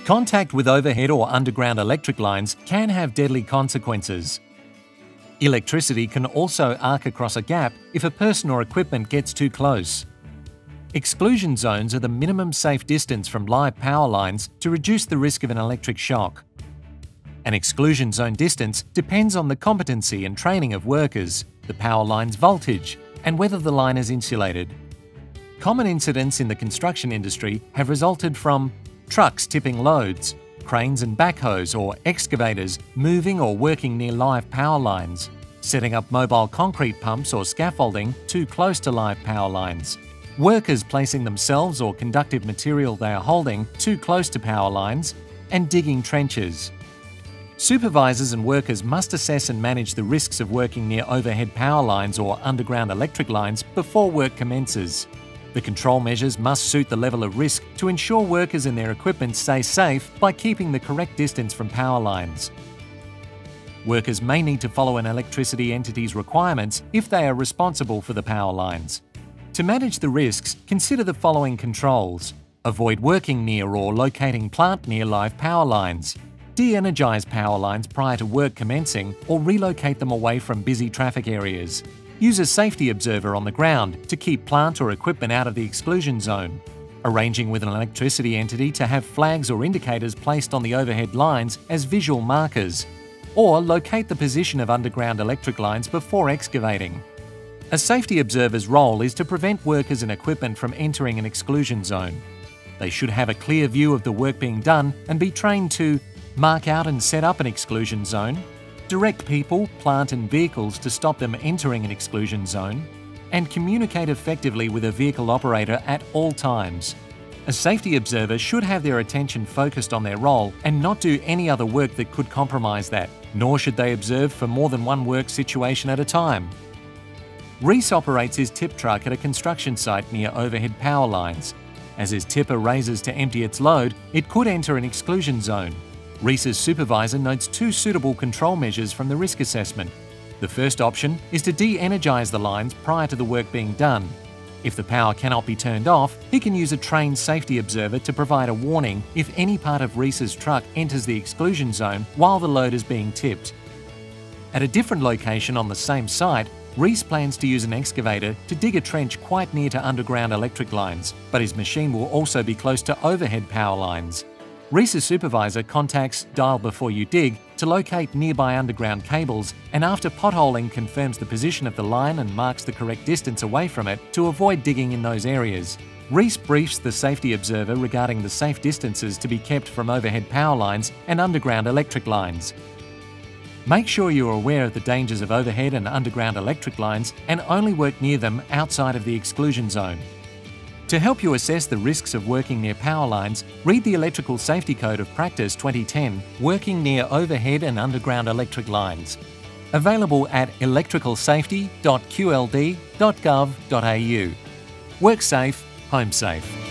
Contact with overhead or underground electric lines can have deadly consequences. Electricity can also arc across a gap if a person or equipment gets too close. Exclusion zones are the minimum safe distance from live power lines to reduce the risk of an electric shock. An exclusion zone distance depends on the competency and training of workers, the power line's voltage, and whether the line is insulated. Common incidents in the construction industry have resulted from trucks tipping loads, cranes and backhoes or excavators moving or working near live power lines, setting up mobile concrete pumps or scaffolding too close to live power lines, workers placing themselves or conductive material they are holding too close to power lines, and digging trenches. Supervisors and workers must assess and manage the risks of working near overhead power lines or underground electric lines before work commences. The control measures must suit the level of risk to ensure workers and their equipment stay safe by keeping the correct distance from power lines. Workers may need to follow an electricity entity's requirements if they are responsible for the power lines. To manage the risks, consider the following controls. Avoid working near or locating plant near live power lines. De-energise power lines prior to work commencing or relocate them away from busy traffic areas. Use a safety observer on the ground to keep plant or equipment out of the exclusion zone. Arranging with an electricity entity to have flags or indicators placed on the overhead lines as visual markers. Or locate the position of underground electric lines before excavating. A safety observer's role is to prevent workers and equipment from entering an exclusion zone. They should have a clear view of the work being done and be trained to mark out and set up an exclusion zone, direct people, plant and vehicles to stop them entering an exclusion zone, and communicate effectively with a vehicle operator at all times. A safety observer should have their attention focused on their role and not do any other work that could compromise that, nor should they observe for more than one work situation at a time. Reese operates his tip truck at a construction site near overhead power lines. As his tipper raises to empty its load, it could enter an exclusion zone. Reese's supervisor notes two suitable control measures from the risk assessment. The first option is to de-energise the lines prior to the work being done. If the power cannot be turned off, he can use a trained safety observer to provide a warning if any part of Reese's truck enters the exclusion zone while the load is being tipped. At a different location on the same site, Reese plans to use an excavator to dig a trench quite near to underground electric lines, but his machine will also be close to overhead power lines. Reese's supervisor contacts Dial Before You Dig to locate nearby underground cables, and after potholing confirms the position of the line and marks the correct distance away from it to avoid digging in those areas. Reese briefs the safety observer regarding the safe distances to be kept from overhead power lines and underground electric lines. Make sure you are aware of the dangers of overhead and underground electric lines and only work near them outside of the exclusion zone. To help you assess the risks of working near power lines, read the Electrical Safety Code of Practice 2010, Working Near Overhead and Underground Electric Lines. Available at electricalsafety.qld.gov.au. Work safe, home safe.